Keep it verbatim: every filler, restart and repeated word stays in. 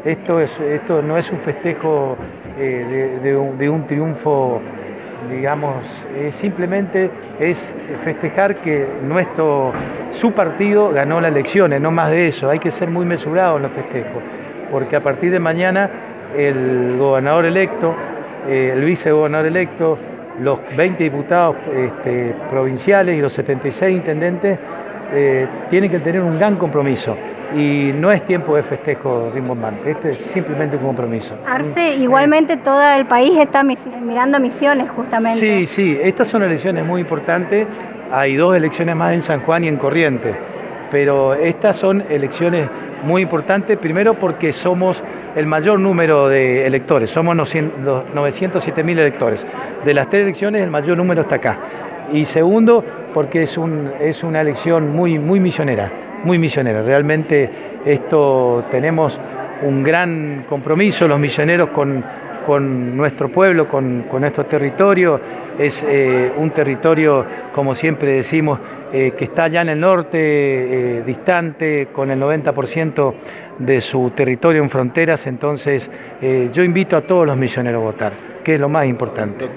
Esto, es, esto no es un festejo eh, de, de, un, de un triunfo, digamos, eh, simplemente es festejar que nuestro, su partido ganó las elecciones, no más de eso. Hay que ser muy mesurado en los festejos, porque a partir de mañana el gobernador electo, eh, el vicegobernador electo, los veinte diputados este, provinciales y los setenta y seis intendentes eh, tienen que tener un gran compromiso. Y no es tiempo de festejo rimbombante, este es simplemente un compromiso. Arce, igualmente todo el país está mirando Misiones justamente. Sí, sí, estas son elecciones muy importantes, hay dos elecciones más en San Juan y en Corrientes, pero estas son elecciones muy importantes, primero porque somos el mayor número de electores, somos novecientos siete mil electores. De las tres elecciones el mayor número está acá. Y segundo, porque es, un, es una elección muy, muy misionera. muy misionera. Realmente esto tenemos un gran compromiso los misioneros con, con nuestro pueblo, con, con nuestro territorio. Es eh, un territorio, como siempre decimos, eh, que está allá en el norte, eh, distante, con el noventa por ciento de su territorio en fronteras. Entonces eh, yo invito a todos los misioneros a votar, que es lo más importante.